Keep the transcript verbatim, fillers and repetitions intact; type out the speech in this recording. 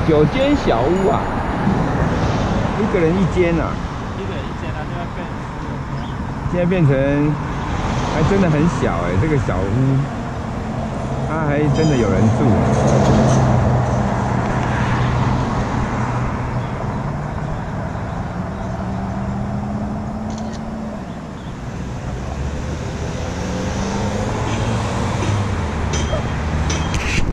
九间小屋啊，一个人一间啊。 一个人一间啊，就要变四个。 现在变成还真的很小哎、欸，这个小屋，它还真的有人住。